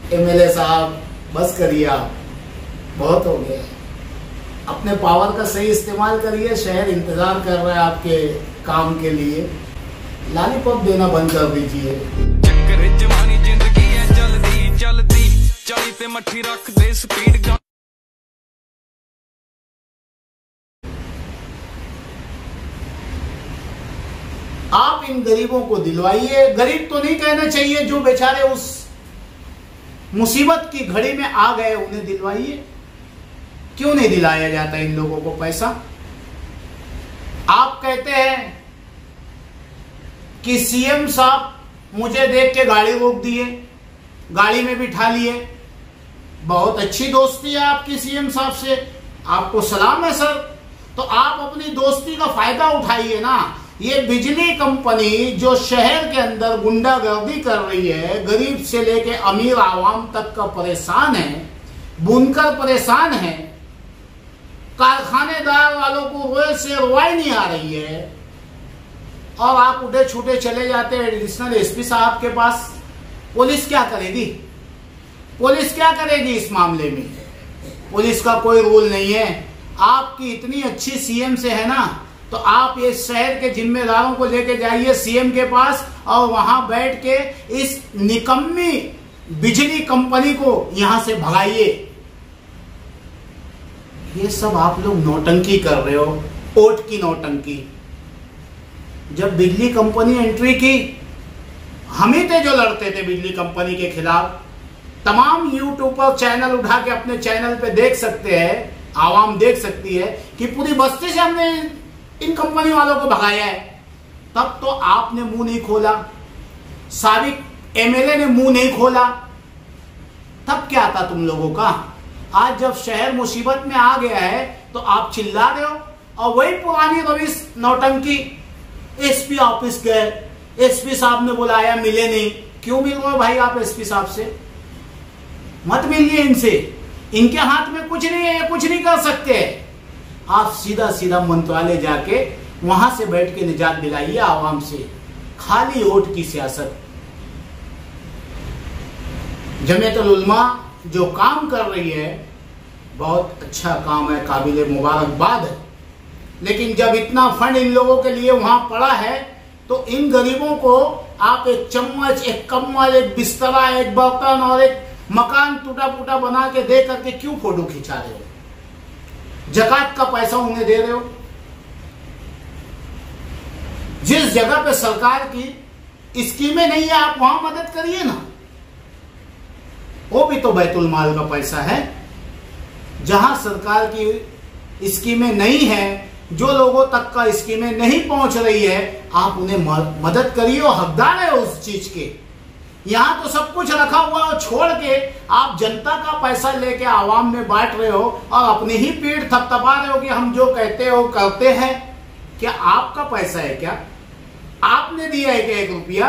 MLA साहब बस करिए, आप बहुत हो गया। अपने पावर का सही इस्तेमाल करिए, शहर इंतजार कर रहा है आपके काम के लिए। लॉलीपॉप देना बंद कर दीजिए। चक्कर जवानी जिंदगी है जल्दी जल्दी चली ते मट्ठी रख दे स्पीड। आप इन गरीबों को दिलवाइए। गरीब तो नहीं कहना चाहिए, जो बेचारे उस मुसीबत की घड़ी में आ गए उन्हें दिलवाइए। क्यों नहीं दिलाया जाता इन लोगों को पैसा? आप कहते हैं कि सीएम साहब मुझे देख के गाड़ी रोक दिए, गाड़ी में बिठा लिए। बहुत अच्छी दोस्ती है आपकी सीएम साहब से, आपको सलाम है सर। तो आप अपनी दोस्ती का फायदा उठाइए ना। ये बिजली कंपनी जो शहर के अंदर गुंडागर्दी कर रही है, गरीब से लेके अमीर आवाम तक का परेशान है, बुनकर परेशान है, कारखानेदार वालों को रोए से रुआई नहीं आ रही है, और आप उठे छूटे चले जाते हैं एडिशनल एसपी साहब के पास। पुलिस क्या करेगी? पुलिस क्या करेगी इस मामले में? पुलिस का कोई रूल नहीं है। आपकी इतनी अच्छी सीएम से है ना, तो आप ये शहर के जिम्मेदारों को लेके जाइए सीएम के पास, और वहां बैठ के इस निकम्मी बिजली कंपनी को यहां से भगाइए। ये सब आप लोग नौटंकी कर रहे हो, वोट की नौटंकी। जब बिजली कंपनी एंट्री की, हम ही थे जो लड़ते थे बिजली कंपनी के खिलाफ। तमाम यूट्यूब पर चैनल उठा के अपने चैनल पे देख सकते हैं, आवाम देख सकती है कि पूरी बस्ती से हमने इन कंपनी वालों को भगाया है। तब तो आपने मुंह नहीं खोला, साबिक एमएलए ने मुंह नहीं खोला। तब क्या था तुम लोगों का? आज जब शहर मुसीबत में आ गया है तो आप चिल्ला रहे हो, और वही पुरानी रविश नौटंकी। एसपी ऑफिस गए, एसपी साहब ने बुलाया, मिले नहीं। क्यों मिल रहे हो भाई आप एसपी साहब से? मत मिलिए इनसे, इनके हाथ में कुछ नहीं है, ये कुछ नहीं कर सकते। आप सीधा सीधा मंत्रालय जाके वहां से बैठ के निजात दिलाइए आवाम से। खाली वोट की सियासत। जमीयतुल उलमा जो काम कर रही है, बहुत अच्छा काम है, काबिल मुबारकबाद है। लेकिन जब इतना फंड इन लोगों के लिए वहां पड़ा है, तो इन गरीबों को आप एक चम्मच, एक कम्बल, एक बिस्तरा, एक बर्तन और एक मकान टूटा फूटा बना के दे करके क्यों फोटो खिंचा रहे हो? जकात का पैसा उन्हें दे रहे हो। जिस जगह पे सरकार की स्कीमें नहीं है, आप वहां मदद करिए ना। वो भी तो बैतुल माल का पैसा है। जहां सरकार की स्कीमें नहीं है, जो लोगों तक का स्कीमें नहीं पहुंच रही है, आप उन्हें मदद करिए और हकदार है उस चीज के। यहां तो सब कुछ रखा हुआ है, छोड़ के आप जनता का पैसा लेके आवाम में बांट रहे हो और अपनी ही पीठ थपथपा रहे हो कि हम जो कहते हो करते हैं। क्या आपका पैसा है? क्या आपने दिया है क्या 1 रुपया?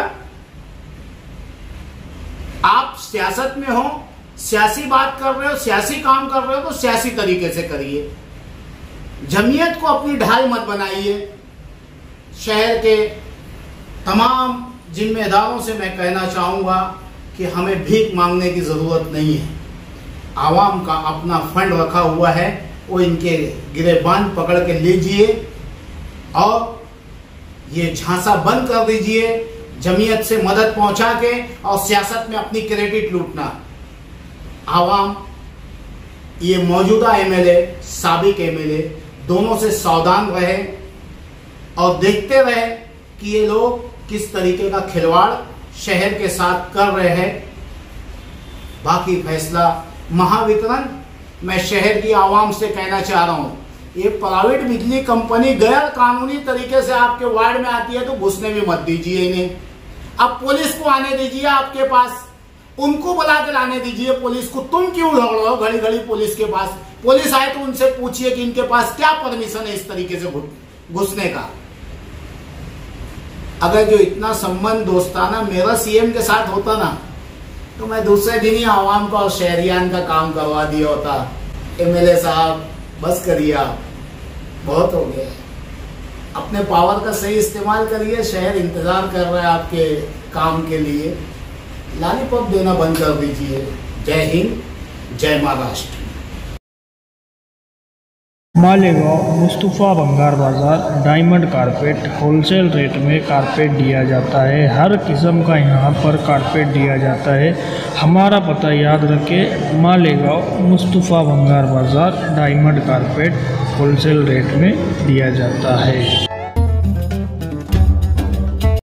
आप सियासत में हो, सियासी बात कर रहे हो, सियासी काम कर रहे हो, तो सियासी तरीके से करिए। जमीयत को अपनी ढाल मत बनाइए। शहर के तमाम जिम्मेदारों से मैं कहना चाहूंगा कि हमें भीख मांगने की जरूरत नहीं है। आवाम का अपना फंड रखा हुआ है, वो इनके गिरेबान पकड़ के लीजिए और ये झांसा बंद कर दीजिए, जमीयत से मदद पहुंचा के और सियासत में अपनी क्रेडिट लूटना। आवाम ये मौजूदा एमएलए, साबिक एमएलए दोनों से सावधान रहे और देखते रहे कि ये लोग किस तरीके का खिलवाड़ शहर के साथ कर रहे हैं। बाकी फैसला महावितरण। मैं शहर की आवाम से कहना चाह रहा हूं, ये प्राइवेट बिजली कंपनी गैर कानूनी तरीके से आपके वार्ड में आती है तो घुसने भी मत दीजिए इन्हें। अब पुलिस को आने दीजिए आपके पास, उनको बुला के लाने दीजिए पुलिस को। तुम क्यों लड़ रहे हो घड़ी घड़ी पुलिस के पास? पुलिस आए तो उनसे पूछिए कि इनके पास क्या परमिशन है इस तरीके से घुसने का। अगर जो इतना संबंध दोस्ताना मेरा सीएम के साथ होता ना, तो मैं दूसरे दिन ही आवाम का और शहरियान का काम करवा दिया होता। एमएलए साहब बस करिए, आप बहुत हो गया। अपने पावर का सही इस्तेमाल करिए, शहर इंतजार कर रहा है आपके काम के लिए। लॉलीपॉप देना बंद कर दीजिए। जय हिंद, जय महाराष्ट्र। मालेगांव मुस्तफ़ा भंगार बाज़ार डायमंड कारपेट होलसेल रेट में कारपेट दिया जाता है। हर किस्म का यहाँ पर कारपेट दिया जाता है। हमारा पता याद रखें, मालेगांव मुस्तफ़ा भंगार बाज़ार डायमंड कारपेट होलसेल रेट में दिया जाता है।